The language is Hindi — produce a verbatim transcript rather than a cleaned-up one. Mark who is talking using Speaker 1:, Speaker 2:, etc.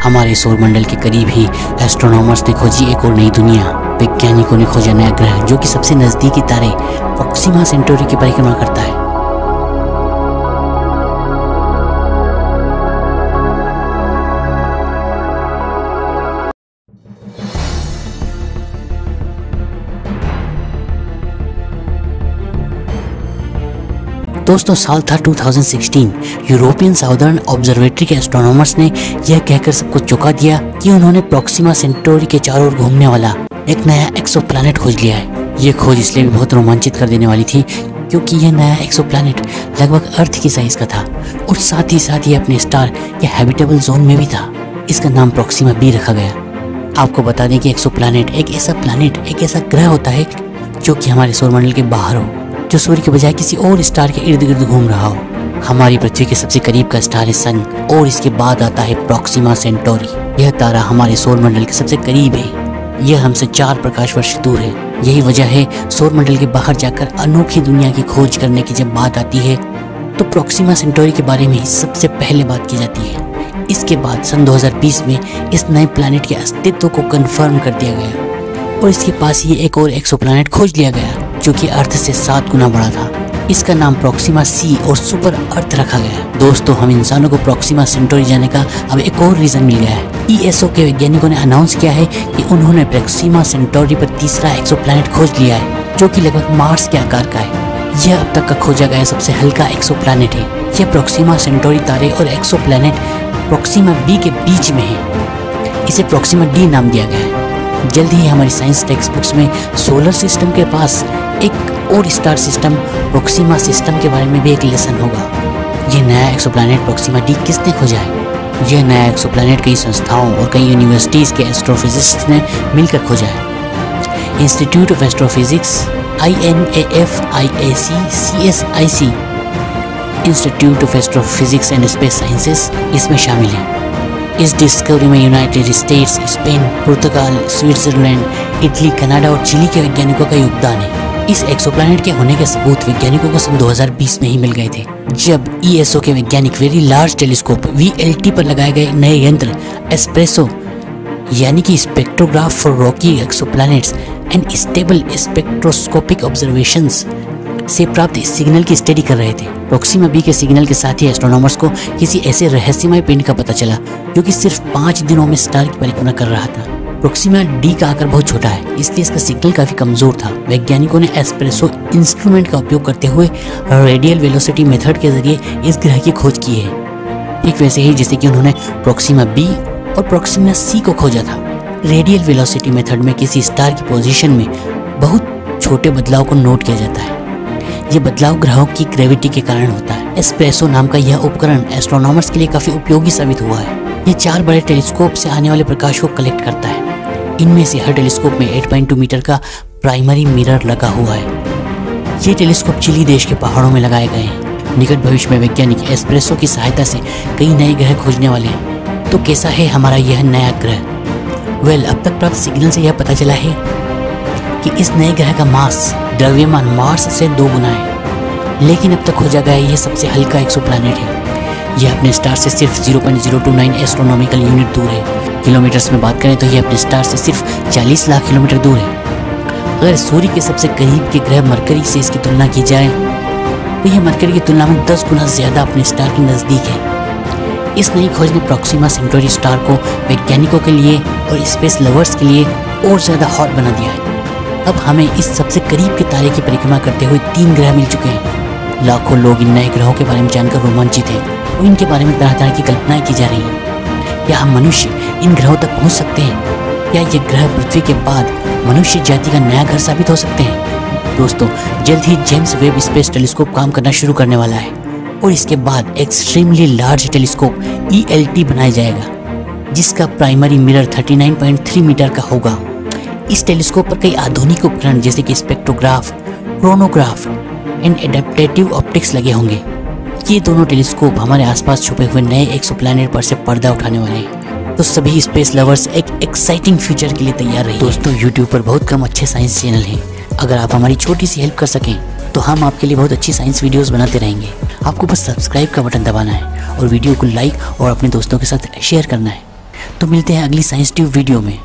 Speaker 1: हमारे सौरमंडल के करीब ही एस्ट्रोनॉमर्स ने खोजी एक और नई दुनिया। वैज्ञानिकों ने खोजा नया ग्रह जो कि सबसे नज़दीकी तारे प्रोक्सिमा सेंटोरी की परिक्रमा करता है। दोस्तों साल था दो हज़ार सोलह। यूरोपियन साउदर्न ऑब्जर्वेटरी के एस्ट्रोनॉमर्स ने यह कहकर सबको चौंका दिया कि उन्होंने प्रोक्सिमा सेंटोरी के चारों ओर घूमने वाला एक नया एक्सोप्लैनेट खोज लिया है। यह खोज इसलिए भी बहुत रोमांचित कर देने वाली थी क्योंकि यह नया एक्सोप्लैनेट लगभग अर्थ की साइज का था और साथ ही साथ ये अपने स्टार के हैबिटेबल जोन में भी था। इसका नाम प्रोक्सिमा बी रखा गया। आपको बता दें कि एक्सोप्लैनेट एक ऐसा प्लैनेट, एक ऐसा ग्रह होता है जो कि हमारे सौरमंडल के बाहर हो, जो सूर्य के बजाय किसी और स्टार के इर्द गिर्द घूम रहा हो। हमारी पृथ्वी के सबसे करीब का स्टार है सन और इसके बाद आता है प्रोक्सिमा सेंटोरी। यह तारा हमारे सौरमंडल के सबसे करीब है। यह हमसे चार प्रकाश वर्ष दूर है। यही वजह है सौरमंडल के बाहर जाकर अनोखी दुनिया की खोज करने की जब बात आती है तो प्रोक्सिमा सेंटोरी के बारे में ही सबसे पहले बात की जाती है। इसके बाद सन दो हज़ार बीस में इस नए प्लैनेट के अस्तित्व को कंफर्म कर दिया गया और इसके पास ही एक और एक्सोप्लैनेट खोज लिया गया जो कि अर्थ से सात गुना बड़ा था। इसका नाम प्रोक्सिमा सी और सुपर अर्थ रखा गया। दोस्तों हम इंसानों को प्रोक्सिमा सेंटोरी जाने का अब एक और रीजन मिल गया है। ई एस ओ के वैज्ञानिकों ने अनाउंस किया है कि उन्होंने प्रोक्सिमा सेंटोरी पर तीसरा एक्सोप्लैनेट खोज लिया है जो कि लगभग मार्स के आकार का है। यह अब तक का खोजा गया सबसे हल्का एक्सोप्लैनेट है। यह प्रोक्सिमा सेंटोरी तारे और एक्सोप्लैनेट प्रोक्सिमा बी के बीच में है। इसे प्रोक्सिमा डी नाम दिया गया है। जल्द ही हमारी साइंस टेक्स्ट बुक्स में सोलर सिस्टम के पास एक और स्टार सिस्टम प्रोक्सिमा सिस्टम के बारे में भी एक लेसन होगा। यह नया एक्सोप्लैनेट प्रोक्सिमा डी किसने खोजा है? यह नया एक्सोप्लैनेट कई संस्थाओं और कई यूनिवर्सिटीज़ के एस्ट्रोफिजिस्ट्स ने मिलकर खोजा है। Institute of astrophysics, I N A F, I A C, C S I C, institute of astrophysics and space sciences इसमें शामिल हैं। इस डिस्कवरी में United States, Spain, Portugal, Switzerland, Italy, Canada और चिली के वैज्ञानिकों का योगदान है। इस एक्सोप्लैनेट के होने के सबूत वैज्ञानिकों को सन दो हज़ार बीस में ही मिल गए थे जब ई एस ओ के वैज्ञानिक very large telescope V L T पर लगाए गए नए यंत्र एस्प्रेसो यानी कि spectrograph for rocky exoplanets and stable spectroscopic observations से प्राप्त सिग्नल की स्टडी कर रहे थे। प्रोक्सिमा बी के सिग्नल के साथ ही एस्ट्रोनॉमर्स को किसी ऐसे रहस्यमय पिंड का पता चला जो कि सिर्फ पाँच दिनों में स्टार की परिक्रमा कर रहा था। प्रोक्सिमा डी का आकार बहुत छोटा है इसलिए इसका सिग्नल काफी कमजोर था। वैज्ञानिकों ने एस्प्रेसो इंस्ट्रूमेंट का उपयोग करते हुए रेडियल वेलोसिटी मेथड के जरिए इस ग्रह की खोज की है, ठीक वैसे ही जैसे कि उन्होंने प्रोक्सिमा बी और प्रोक्सिमा सी को खोजा था। रेडियल वेलोसिटी मेथड में किसी स्टार की पोजीशन में बहुत छोटे बदलाव को नोट किया जाता है। ये बदलाव ग्रहों की ग्रेविटी के कारण होता है। एस्प्रेसो नाम का यह उपकरण एस्ट्रोनॉमर्स के लिए काफी उपयोगी साबित हुआ है। ये चार बड़े टेलीस्कोप से आने वाले प्रकाश को कलेक्ट करता है। इनमें से हर टेलीस्कोप में आठ पॉइंट दो मीटर का प्राइमरी मिरर लगा हुआ है। ये टेलीस्कोप चिली देश के पहाड़ों में लगाए गए हैं। निकट भविष्य में वैज्ञानिक एस्प्रेसो की सहायता से कई नए ग्रह खोजने वाले हैं। तो कैसा है हमारा यह नया ग्रह? वेल well, अब तक प्राप्त सिग्नल से यह पता चला है कि इस नए ग्रह का मास द्रव्यमान मार्स से दो गुना है, लेकिन अब तक खोजा गया यह सबसे हल्का एक्सोप्लैनेट है। यह अपने स्टार से सिर्फ zero point zero two nine astronomical unit दूर है। किलोमीटर्स में बात करें तो यह अपने स्टार से सिर्फ चालीस लाख किलोमीटर दूर है। अगर सूर्य के सबसे करीब के ग्रह मरकरी से इसकी तुलना की जाए तो यह मरकरी की तुलना में दस गुना ज़्यादा अपने स्टार के नज़दीक है। इस नई खोज ने प्रोक्सिमा सेंटोरी स्टार को वैज्ञानिकों के लिए और स्पेस लवर्स के लिए और ज़्यादा हॉट बना दिया है। अब हमें इस सबसे करीब के तारे की परिक्रमा करते हुए तीन ग्रह मिल चुके हैं। लाखों लोग इन नए ग्रहों के बारे में जानकर रोमांचित हैं और इनके बारे में तरह तरह की कल्पनाएं की जा रही हैं। क्या हम मनुष्य इन ग्रहों तक पहुंच सकते हैं? क्या ये ग्रह पृथ्वी के बाद मनुष्य जाति का नया घर साबित हो सकते हैं? दोस्तों जल्द ही जेम्स वेब स्पेस टेलीस्कोप काम करना शुरू करने वाला है और इसके बाद extremely large telescope E L T बनाया जाएगा जिसका प्राइमरी मिरर उनतालीस पॉइंट तीन मीटर का होगा। इस टेलीस्कोप पर कई आधुनिक उपकरण जैसे कि spectrograph, chronograph and adaptive optics लगे होंगे। ये दोनों टेलीस्कोप हमारे आसपास छुपे हुए नए एक्सोप्लैनेट पर से पर्दा उठाने वाले हैं। तो सभी स्पेस लवर्स एक एक्साइटिंग फ्यूचर के लिए तैयार रहिए। दोस्तों यूट्यूब पर बहुत कम अच्छे साइंस चैनल हैं। अगर आप हमारी छोटी सी हेल्प कर सकें तो हम आपके लिए बहुत अच्छी साइंस वीडियोस बनाते रहेंगे। आपको बस सब्सक्राइब का बटन दबाना है और वीडियो को लाइक और अपने दोस्तों के साथ शेयर करना है। तो मिलते हैं अगली साइंस ट्यूब वीडियो में।